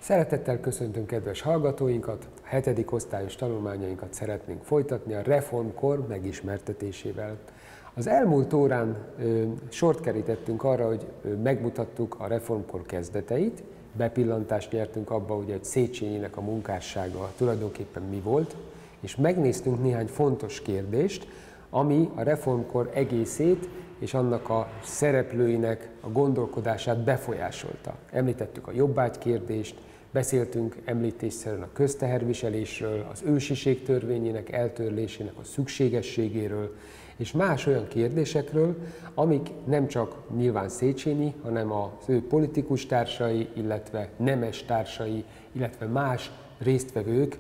Szeretettel köszöntöm kedves hallgatóinkat, a 7. osztályos tanulmányainkat szeretnénk folytatni a reformkor megismertetésével. Az elmúlt órán sort kerítettünk arra, hogy megmutattuk a reformkor kezdeteit, bepillantást nyertünk abba, hogy Széchenyinek a munkássága tulajdonképpen mi volt, és megnéztünk néhány fontos kérdést, ami a reformkor egészét és annak a szereplőinek a gondolkodását befolyásolta. Említettük a jobbágykérdést, beszéltünk említésszerűen a közteherviselésről, az ősiség törvényének eltörlésének a szükségességéről, és más olyan kérdésekről, amik nem csak nyilván Széchenyi, hanem az ő politikus társai, illetve nemes társai, illetve más résztvevők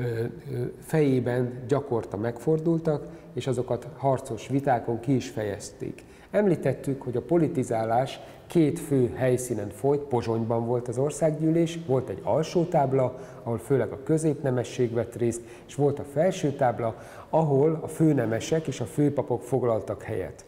fejében gyakorta megfordultak, és azokat harcos vitákon ki is fejezték. Említettük, hogy a politizálás két fő helyszínen folyt, Pozsonyban volt az országgyűlés, volt egy alsó tábla, ahol főleg a középnemesség vett részt, és volt a felső tábla, ahol a főnemesek és a főpapok foglaltak helyet.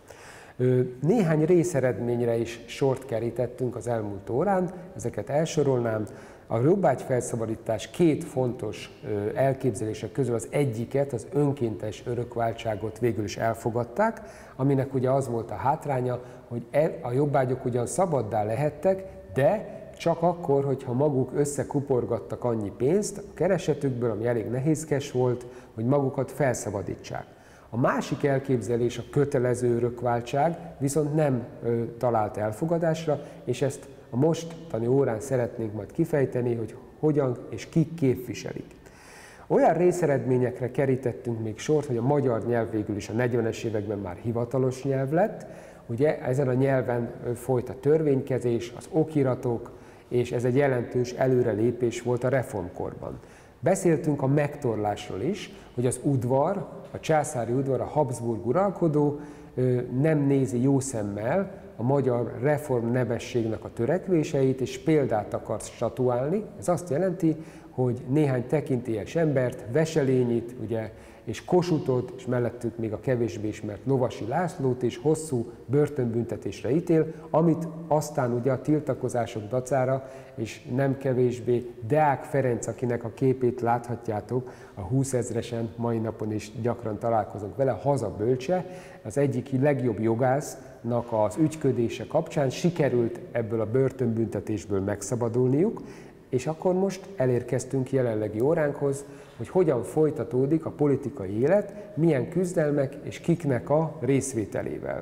Néhány részeredményre is sort kerítettünk az elmúlt órán, ezeket elsorolnám. A jobbágyfelszabadítás két fontos elképzelések közül az egyiket, az önkéntes örökváltságot végül is elfogadták, aminek ugye az volt a hátránya, hogy a jobbágyok ugyan szabaddá lehettek, de csak akkor, hogyha maguk összekuporgattak annyi pénzt a keresetükből, ami elég nehézkes volt, hogy magukat felszabadítsák. A másik elképzelés, a kötelező örökváltság viszont nem talált elfogadásra, és ezt a mostani órán szeretnénk majd kifejteni, hogy hogyan és kik képviselik. Olyan részeredményekre kerítettünk még sort, hogy a magyar nyelv végül is a 40-es években már hivatalos nyelv lett. Ugye ezen a nyelven folyt a törvénykezés, az okiratok, és ez egy jelentős előrelépés volt a reformkorban. Beszéltünk a megtorlásról is, hogy az udvar, a császári udvar, a Habsburg uralkodó nem nézi jó szemmel a magyar reform nemességnek a törekvéseit, és példát akar statuálni. Ez azt jelenti, hogy néhány tekintélyes embert, Veselényit, ugye, és Kossuthot, és mellettük még a kevésbé ismert Lovasi Lászlót is hosszú börtönbüntetésre ítél, amit aztán ugye a tiltakozások dacára, és nem kevésbé Deák Ferenc, akinek a képét láthatjátok, a 20 000-esen mai napon is gyakran találkozunk vele, hazabölcse, az egyik legjobb jogásznak az ügyködése kapcsán sikerült ebből a börtönbüntetésből megszabadulniuk, és akkor most elérkeztünk jelenlegi óránkhoz, hogy hogyan folytatódik a politikai élet, milyen küzdelmek és kiknek a részvételével.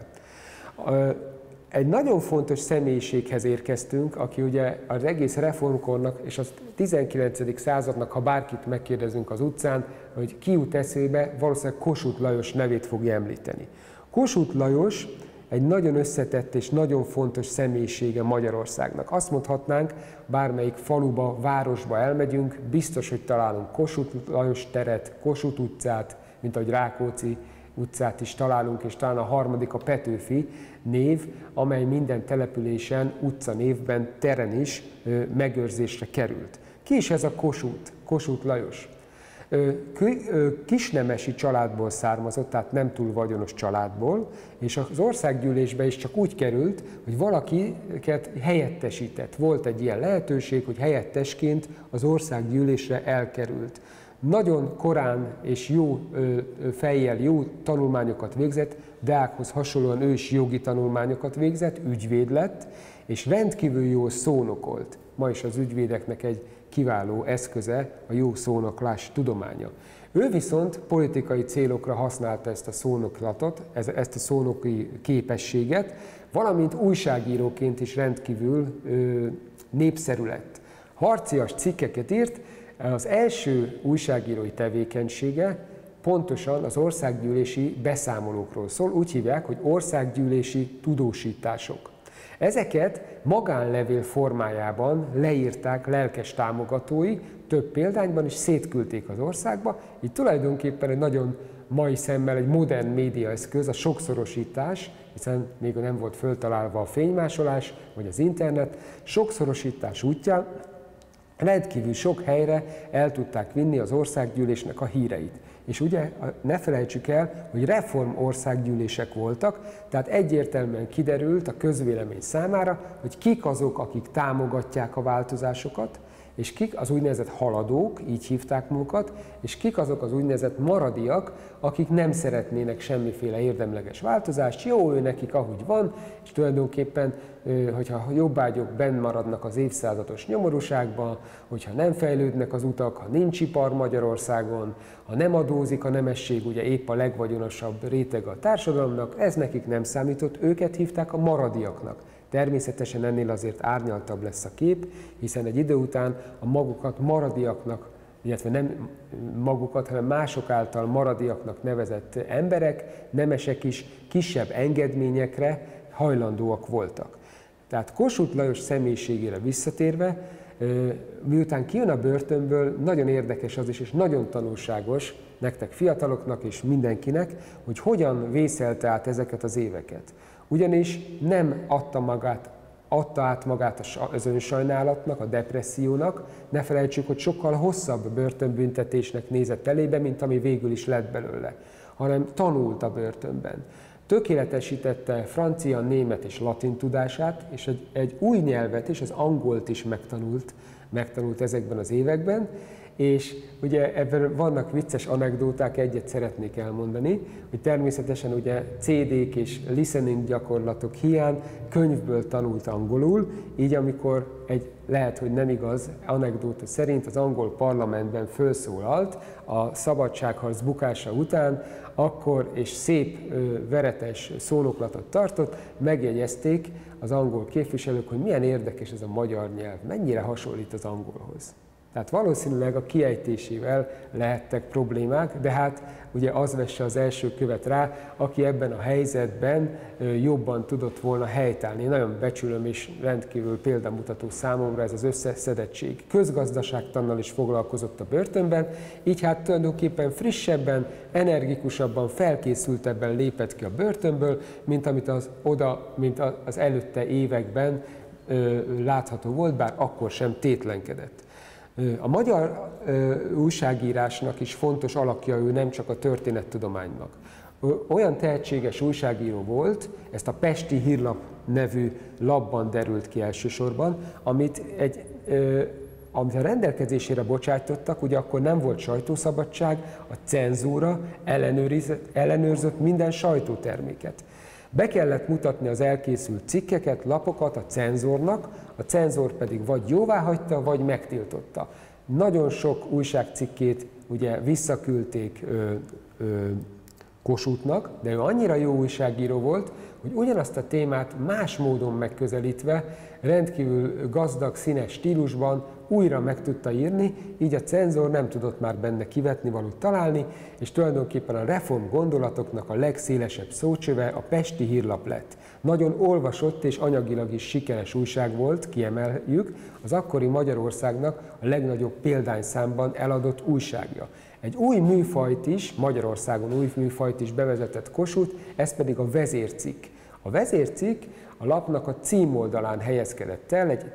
Egy nagyon fontos személyiséghez érkeztünk, aki ugye az egész reformkornak és a 19. századnak, ha bárkit megkérdezünk az utcán, hogy ki jut eszébe, valószínűleg Kossuth Lajos nevét fogja említeni. Kossuth Lajos egy nagyon összetett és nagyon fontos személyisége Magyarországnak. Azt mondhatnánk, bármelyik faluba, városba elmegyünk, biztos, hogy találunk Kossuth Lajos teret, Kossuth utcát, mint ahogy Rákóczi utcát is találunk, és talán a harmadik a Petőfi név, amely minden településen, utcanévben, teren is megőrzésre került. Ki is ez a Kossuth Lajos? Kisnemesi családból származott, tehát nem túl vagyonos családból, és az országgyűlésbe is csak úgy került, hogy valakiket helyettesített. Volt egy ilyen lehetőség, hogy helyettesként az országgyűlésre elkerült. Nagyon korán és jó fejjel jó tanulmányokat végzett, Deákhoz hasonlóan ő is jogi tanulmányokat végzett, ügyvéd lett, és rendkívül jól szónokolt. Ma is az ügyvédeknek egy kiváló eszköze a jó szónoklás tudománya. Ő viszont politikai célokra használta ezt a szónoklatot, ezt a szónoki képességet, valamint újságíróként is rendkívül népszerű lett. Harcias cikkeket írt, az első újságírói tevékenysége pontosan az országgyűlési beszámolókról szól, úgy hívják, hogy országgyűlési tudósítások. Ezeket magánlevél formájában leírták lelkes támogatói, több példányban is szétküldték az országba, így tulajdonképpen egy nagyon mai szemmel egy modern médiaeszköz, a sokszorosítás, hiszen még nem volt föltalálva a fénymásolás, vagy az internet, sokszorosítás útján rendkívül sok helyre el tudták vinni az országgyűlésnek a híreit. És ugye ne felejtsük el, hogy reform országgyűlések voltak, tehát egyértelműen kiderült a közvélemény számára, hogy kik azok, akik támogatják a változásokat, És kik az úgynevezett haladók, így hívták magukat, és kik azok az úgynevezett maradiak, akik nem szeretnének semmiféle érdemleges változást, jó ő nekik ahogy van, és tulajdonképpen, hogyha jobbágyok benn maradnak az évszázados nyomorúságban, hogyha nem fejlődnek az utak, ha nincs ipar Magyarországon, ha nem adózik a nemesség, ugye épp a legvagyonosabb réteg a társadalomnak, ez nekik nem számított, őket hívták a maradiaknak. Természetesen ennél azért árnyaltabb lesz a kép, hiszen egy idő után a magukat maradiaknak, illetve nem magukat, hanem mások által maradiaknak nevezett emberek, nemesek is kisebb engedményekre hajlandóak voltak. Tehát Kossuth Lajos személyiségére visszatérve, miután kijön a börtönből, nagyon érdekes az is, és nagyon tanulságos nektek fiataloknak és mindenkinek, hogy hogyan vészelte át ezeket az éveket. Ugyanis nem adta át magát az önsajnálatnak, a depressziónak, ne felejtsük, hogy sokkal hosszabb börtönbüntetésnek nézett elébe, mint ami végül is lett belőle, hanem tanult a börtönben. Tökéletesítette francia, német és latin tudását, és egy új nyelvet is, az angolt is megtanult ezekben az években, és ugye ebben vannak vicces anekdóták, egyet szeretnék elmondani, hogy természetesen ugye CD-k és listening gyakorlatok hiány könyvből tanult angolul, így amikor lehet, hogy nem igaz, anekdóta szerint az angol parlamentben felszólalt a szabadságharc bukása után, akkor és szép veretes szónoklatot tartott, megjegyezték az angol képviselők, hogy milyen érdekes ez a magyar nyelv, mennyire hasonlít az angolhoz. Tehát valószínűleg a kiejtésével lehettek problémák, de hát ugye az vesse az első követ rá, aki ebben a helyzetben jobban tudott volna helytállni. Nagyon becsülöm és rendkívül példamutató számomra ez az összeszedettség. Közgazdaságtannal is foglalkozott a börtönben, így hát tulajdonképpen frissebben, energikusabban, felkészültebben lépett ki a börtönből, mint az előtte években látható volt, bár akkor sem tétlenkedett. A magyar újságírásnak is fontos alakja ő, nem csak a történettudománynak. Olyan tehetséges újságíró volt, ezt a Pesti Hírlap nevű lapban derült ki elsősorban, amit a rendelkezésére bocsájtottak, ugye akkor nem volt sajtószabadság, a cenzúra ellenőrzött minden sajtóterméket. Be kellett mutatni az elkészült cikkeket, lapokat a cenzornak, a cenzor pedig vagy jóváhagyta, vagy megtiltotta. Nagyon sok újságcikkét ugye visszaküldték Kossuthnak, de ő annyira jó újságíró volt, hogy ugyanazt a témát más módon megközelítve, rendkívül gazdag, színes stílusban újra meg tudta írni, így a cenzor nem tudott már benne kivetnivalót találni, és tulajdonképpen a reform gondolatoknak a legszélesebb szócsöve a Pesti Hírlap lett. Nagyon olvasott és anyagilag is sikeres újság volt, kiemeljük, az akkori Magyarországnak a legnagyobb példányszámban eladott újságja. Egy új műfajt is, Magyarországon új műfajt is bevezetett Kossuth, ez pedig a vezércikk. A vezércikk a lapnak a címoldalán helyezkedett el, egy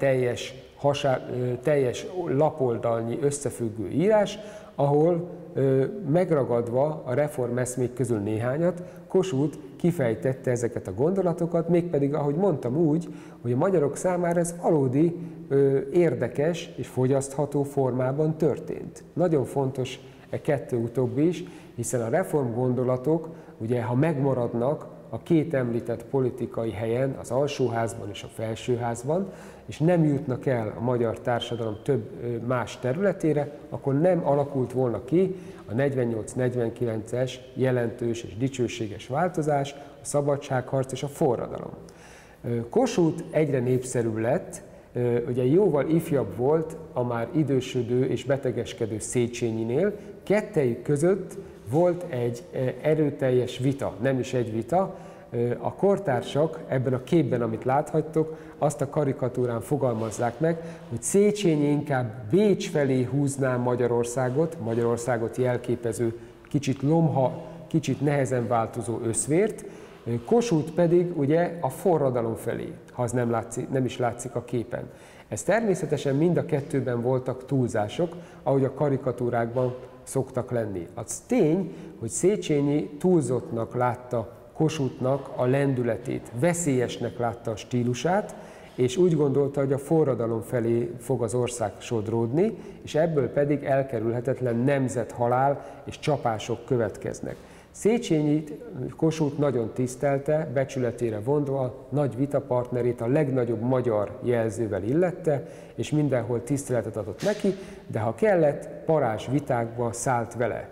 teljes lapoldalnyi összefüggő írás, ahol megragadva a reformeszmék közül néhányat, Kossuth kifejtette ezeket a gondolatokat, mégpedig, ahogy mondtam úgy, hogy a magyarok számára ez valódi érdekes és fogyasztható formában történt. Nagyon fontos e kettő utóbbi is, hiszen a reform gondolatok, ugye, ha megmaradnak a két említett politikai helyen, az alsóházban és a felsőházban, és nem jutnak el a magyar társadalom több más területére, akkor nem alakult volna ki a 48-49-es jelentős és dicsőséges változás, a szabadságharc és a forradalom. Kossuth egyre népszerűbb lett, ugye jóval ifjabb volt a már idősödő és betegeskedő Széchenyinél, kettejük között volt egy erőteljes vita, nem is egy vita. A kortársak ebben a képben, amit láthattok, azt a karikatúrán fogalmazzák meg, hogy Széchenyi inkább Bécs felé húzná Magyarországot jelképező, kicsit lomha, kicsit nehezen változó összvért, Kossuth pedig ugye a forradalom felé, ha az nem is látszik a képen. Ez természetesen mind a kettőben voltak túlzások, ahogy a karikatúrákban szoktak lenni. Az tény, hogy Széchenyi túlzottnak látta Kossuthnak a lendületét, veszélyesnek látta a stílusát, és úgy gondolta, hogy a forradalom felé fog az ország sodródni, és ebből pedig elkerülhetetlen nemzethalál és csapások következnek. Széchenyit Kossuth nagyon tisztelte, becsületére vonva nagy vitapartnerét a legnagyobb magyar jelzővel illette, és mindenhol tiszteletet adott neki, de ha kellett, parázs vitákba szállt vele.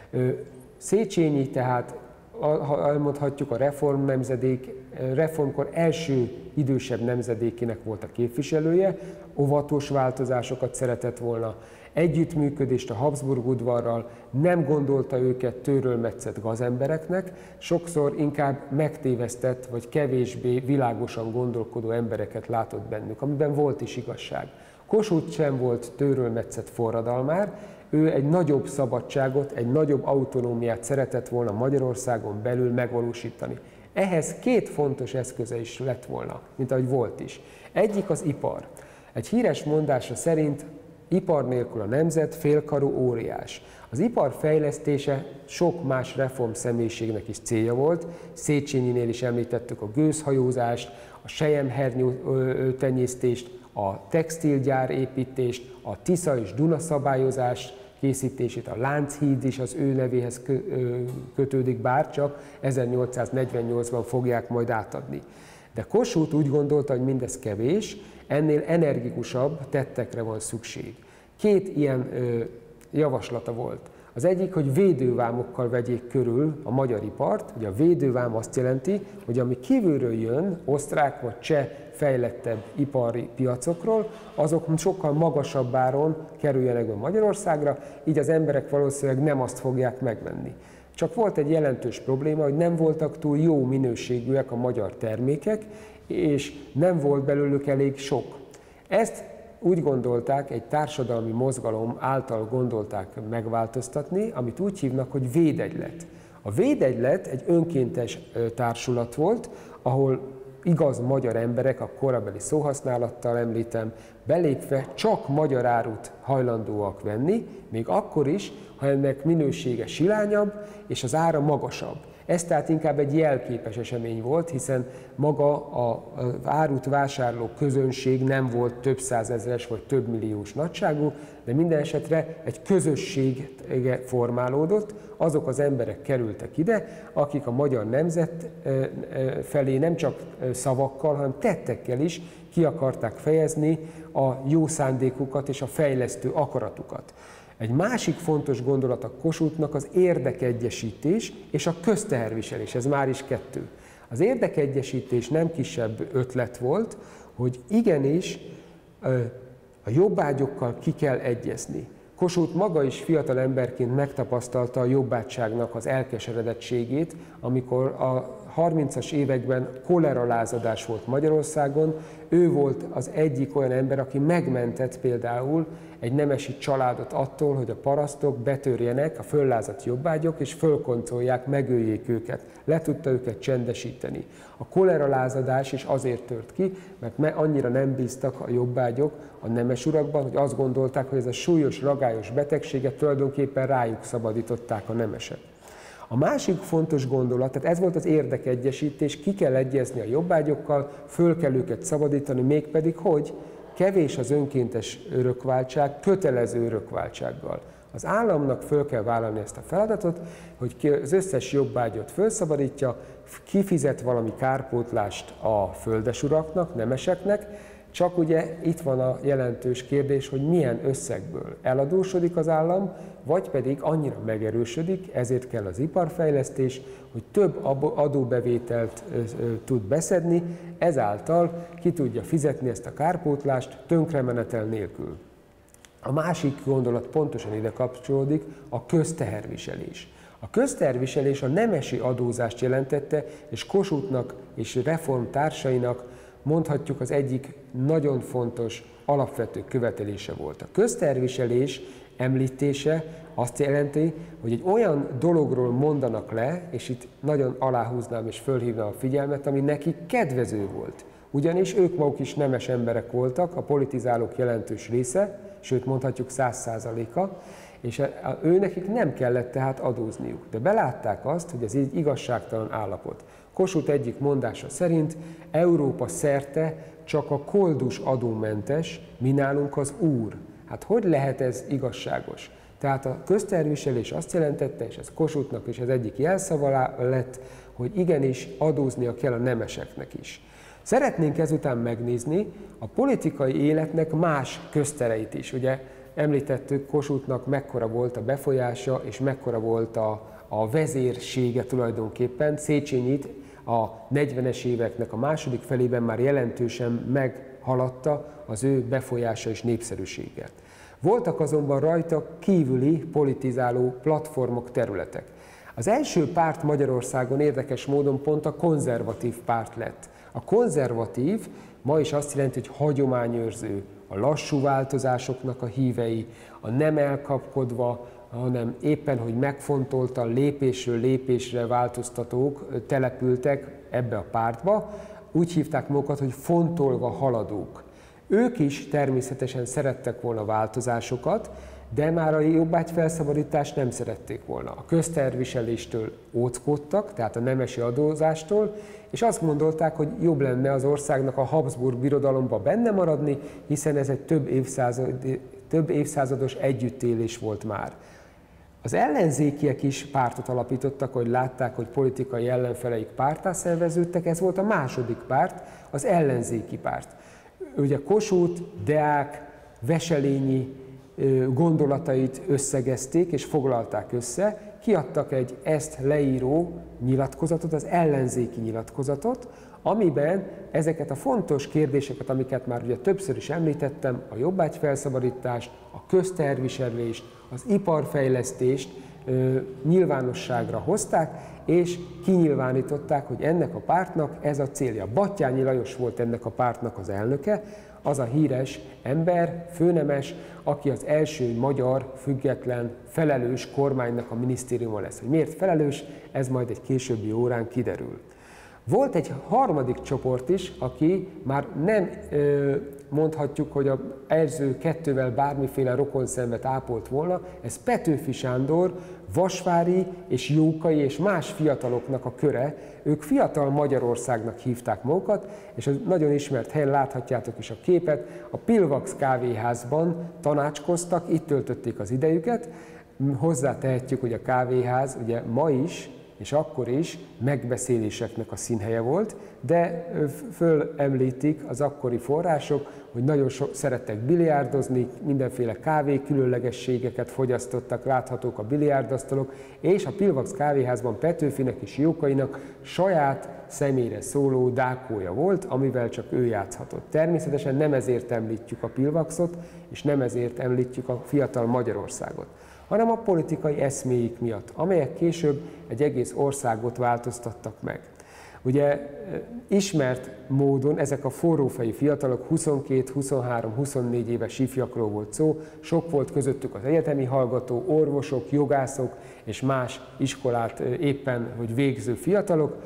Széchenyi tehát, ha elmondhatjuk, a reformkor első idősebb nemzedékének volt a képviselője, óvatos változásokat szeretett volna, együttműködést a Habsburg udvarral, nem gondolta őket tőről-metszett gazembereknek, sokszor inkább megtévesztett vagy kevésbé világosan gondolkodó embereket látott bennük, amiben volt is igazság. Kossuth sem volt tőről-metszett forradalmár, ő egy nagyobb szabadságot, egy nagyobb autonómiát szeretett volna Magyarországon belül megvalósítani. Ehhez két fontos eszköze is lett volna, mint ahogy volt is. Egyik az ipar. Egy híres mondása szerint ipar nélkül a nemzet félkarú óriás. Az ipar fejlesztése sok más reform személyiségnek is célja volt. Széchenyinél is említettük a gőzhajózást, a selyemhernyó tenyésztést, a textilgyár építést, a Tisza és Duna szabályozás készítését, a Lánchíd is az ő nevéhez kötődik, bárcsak 1848-ban fogják majd átadni. De Kossuth úgy gondolta, hogy mindez kevés, ennél energikusabb tettekre van szükség. Két ilyen javaslata volt. Az egyik, hogy védővámokkal vegyék körül a magyar ipart. Ugye a védővám azt jelenti, hogy ami kívülről jön, osztrák vagy cseh fejlettebb ipari piacokról, azok sokkal magasabb áron kerüljenek be Magyarországra, így az emberek valószínűleg nem azt fogják megvenni. Csak volt egy jelentős probléma, hogy nem voltak túl jó minőségűek a magyar termékek, és nem volt belőlük elég sok. Ezt úgy gondolták, egy társadalmi mozgalom által gondolták megváltoztatni, amit úgy hívnak, hogy védegylet. A védegylet egy önkéntes társulat volt, ahol igaz magyar emberek, a korabeli szóhasználattal említem, belépve csak magyar árut hajlandóak venni, még akkor is, ha ennek minősége silányabb és az ára magasabb. Ez tehát inkább egy jelképes esemény volt, hiszen maga az árut vásárló közönség nem volt több százezres vagy több milliós nagyságú, de minden esetre egy közösség formálódott, azok az emberek kerültek ide, akik a magyar nemzet felé nem csak szavakkal, hanem tettekkel is ki akarták fejezni a jó szándékukat és a fejlesztő akaratukat. Egy másik fontos gondolat a Kossuthnak az érdekegyesítés és a közteherviselés, ez már is kettő. Az érdekegyesítés nem kisebb ötlet volt, hogy igenis a jobbágyokkal ki kell egyezni. Kossuth maga is fiatal emberként megtapasztalta a jobbágyságnak az elkeseredettségét, amikor a 30-as években koleralázadás volt Magyarországon, ő volt az egyik olyan ember, aki megmentett például egy nemesi családot attól, hogy a parasztok betörjenek, a föllázadt jobbágyok, és fölkoncolják, megöljék őket. Le tudta őket csendesíteni. A koleralázadás is azért tört ki, mert annyira nem bíztak a jobbágyok a nemes urakban, hogy azt gondolták, hogy ez a súlyos, ragályos betegséget tulajdonképpen rájuk szabadították a nemesek. A másik fontos gondolat, tehát ez volt az érdekegyesítés, ki kell egyezni a jobbágyokkal, föl kell őket szabadítani, mégpedig hogy? Kevés az önkéntes örökváltság, kötelező örökváltsággal. Az államnak föl kell vállalni ezt a feladatot, hogy az összes jobbágyot felszabadítja, kifizet valami kárpótlást a földesuraknak, nemeseknek, csak ugye itt van a jelentős kérdés, hogy milyen összegből eladósodik az állam, vagy pedig annyira megerősödik, ezért kell az iparfejlesztés, hogy több adóbevételt tud beszedni, ezáltal ki tudja fizetni ezt a kárpótlást tönkremenetel nélkül. A másik gondolat pontosan ide kapcsolódik, a közteherviselés. A közteherviselés a nemesi adózást jelentette, és Kossuthnak és reformtársainak mondhatjuk az egyik nagyon fontos, alapvető követelése volt. A közteherviselés említése azt jelenti, hogy egy olyan dologról mondanak le, és itt nagyon aláhúznám és fölhívnám a figyelmet, ami nekik kedvező volt. Ugyanis ők maguk is nemes emberek voltak, a politizálók jelentős része, sőt mondhatjuk 100%-a, és őnekik nem kellett tehát adózniuk. De belátták azt, hogy ez egy igazságtalan állapot. Kossuth egyik mondása szerint Európa szerte csak a koldus adómentes, mi nálunk az úr. Hát hogy lehet ez igazságos? Tehát a közterviselés azt jelentette, és ez Kossuthnak is az egyik jelszava lett, hogy igenis adóznia kell a nemeseknek is. Szeretnénk ezután megnézni a politikai életnek más köztereit is. Ugye említettük, Kossuthnak mekkora volt a befolyása, és mekkora volt a vezérsége tulajdonképpen. Széchenyit a 40-es éveknek a második felében már jelentősen meghaladta az ő befolyása és népszerűsége. Voltak azonban rajta kívüli politizáló platformok, területek. Az első párt Magyarországon érdekes módon pont a konzervatív párt lett. A konzervatív ma is azt jelenti, hogy hagyományőrző, a lassú változásoknak a hívei, a nem elkapkodva, hanem éppen, hogy megfontoltan lépésről lépésre változtatók települtek ebbe a pártba. Úgy hívták magukat, hogy fontolva haladók. Ők is természetesen szerettek volna változásokat, de már a jobbágyfelszabadítást nem szerették volna. A közterviseléstől óckodtak, tehát a nemesi adózástól, és azt gondolták, hogy jobb lenne az országnak a Habsburg birodalomba benne maradni, hiszen ez egy több évszázados együttélés volt már. Az ellenzékiek is pártot alapítottak, hogy látták, hogy politikai ellenfeleik párttá szerveződtek, ez volt a második párt, az ellenzéki párt. Ugye Kossuth, Deák, Wesselényi gondolatait összegezték és foglalták össze, kiadtak egy ezt leíró nyilatkozatot, az ellenzéki nyilatkozatot, amiben ezeket a fontos kérdéseket, amiket már ugye többször is említettem, a jobbágyfelszabadítást, a közterviselést, az iparfejlesztést nyilvánosságra hozták, és kinyilvánították, hogy ennek a pártnak ez a célja. Batthyány Lajos volt ennek a pártnak az elnöke, az a híres ember, főnemes, aki az első magyar független felelős kormánynak a minisztériuma lesz. Hogy miért felelős, ez majd egy későbbi órán kiderül. Volt egy harmadik csoport is, aki már nem mondhatjuk, hogy az Erző kettővel bármiféle rokonszenvet ápolt volna, ez Petőfi Sándor, Vasvári és Jókai és más fiataloknak a köre. Ők Fiatal Magyarországnak hívták magukat, és az nagyon ismert helyen láthatjátok is a képet, a Pilvax kávéházban tanácskoztak, itt töltötték az idejüket. Hozzátehetjük, hogy a kávéház ugye ma is, és akkor is megbeszéléseknek a színhelye volt, de fölemlítik az akkori források, hogy nagyon szerettek biliárdozni, mindenféle kávé különlegességeket fogyasztottak, láthatók a biliárdasztalok, és a Pilvax kávéházban Petőfinek és Jókainak saját személyre szóló dákója volt, amivel csak ő játszhatott. Természetesen nem ezért említjük a Pilvaxot, és nem ezért említjük a Fiatal Magyarországot, hanem a politikai eszméik miatt, amelyek később egy egész országot változtattak meg. Ugye ismert módon ezek a forrófejű fiatalok, 22, 23, 24 éves ifjakról volt szó, sok volt közöttük az egyetemi hallgató, orvosok, jogászok és más iskolát éppen hogy végző fiatalok,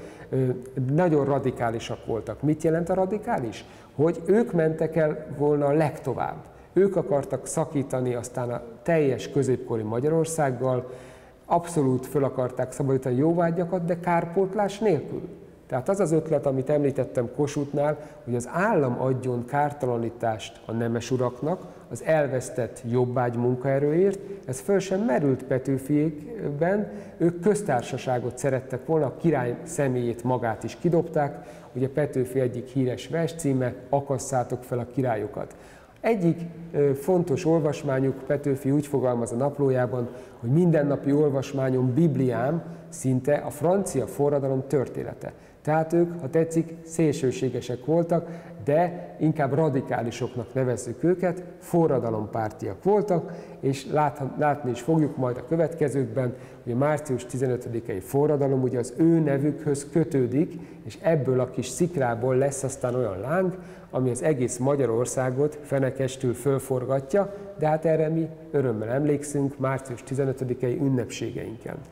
nagyon radikálisak voltak. Mit jelent a radikális? Hogy ők mentek el volna a legtovább. Ők akartak szakítani aztán a teljes középkori Magyarországgal, abszolút föl akarták szabadítani jóvágyakat, de kárpótlás nélkül. Tehát az az ötlet, amit említettem Kossuthnál, hogy az állam adjon kártalanítást a nemesuraknak az elvesztett jobbágy munkaerőért, ez föl sem merült Petőfiékben, ők köztársaságot szerettek volna, a király személyét magát is kidobták, ugye Petőfi egyik híres verscíme, akasszátok fel a királyokat. Egyik fontos olvasmányuk, Petőfi úgy fogalmaz a naplójában, hogy mindennapi olvasmányom, Bibliám szinte a francia forradalom története. Tehát ők, ha tetszik, szélsőségesek voltak, de inkább radikálisoknak nevezzük őket, forradalompártiak voltak, és látni is fogjuk majd a következőkben, hogy a március 15-i forradalom ugye az ő nevükhöz kötődik, és ebből a kis szikrából lesz aztán olyan láng, ami az egész Magyarországot fenekestül fölforgatja, de hát erre mi örömmel emlékszünk március 15-i ünnepségeinken.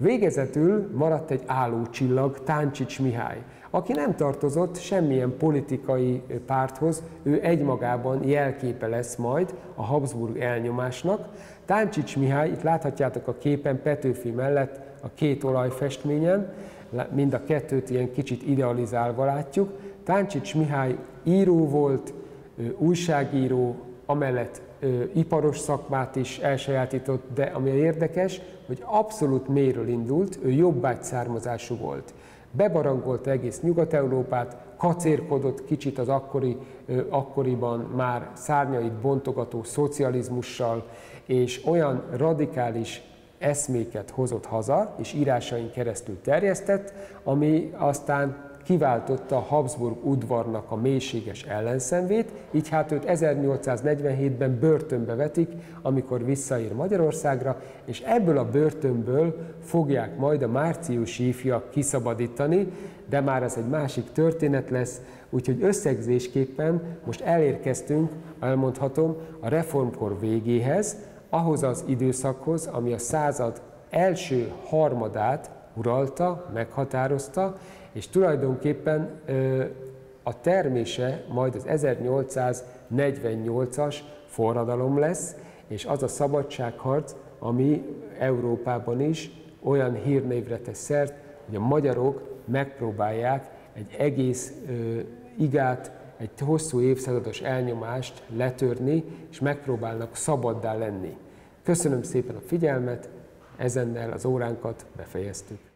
Végezetül maradt egy állócsillag, Táncsics Mihály, aki nem tartozott semmilyen politikai párthoz, ő egymagában jelképe lesz majd a Habsburg elnyomásnak. Táncsics Mihály, itt láthatjátok a képen Petőfi mellett a két olajfestményen, mind a kettőt ilyen kicsit idealizálva látjuk. Táncsics Mihály író volt, újságíró, amellett iparos szakmát is elsajátított, de ami érdekes, hogy abszolút mélyről indult, ő jobbágy származású volt. Bebarangolta egész Nyugat-Európát, kacérkodott kicsit az akkoriban már szárnyait bontogató szocializmussal, és olyan radikális eszméket hozott haza, és írásain keresztül terjesztett, ami aztán kiváltotta a Habsburg udvarnak a mélységes ellenszenvét, így hát őt 1847-ben börtönbe vetik, amikor visszaér Magyarországra, és ebből a börtönből fogják majd a márciusi ifjak kiszabadítani, de már ez egy másik történet lesz, úgyhogy összegzésképpen most elérkeztünk, elmondhatom, a reformkor végéhez, ahhoz az időszakhoz, ami a század első harmadát uralta, meghatározta, és tulajdonképpen a termése majd az 1848-as forradalom lesz, és az a szabadságharc, ami Európában is olyan hírnévre tesz szert, hogy a magyarok megpróbálják egy egész igát, egy hosszú évszázados elnyomást letörni, és megpróbálnak szabaddá lenni. Köszönöm szépen a figyelmet, ezennel az óránkat befejeztük.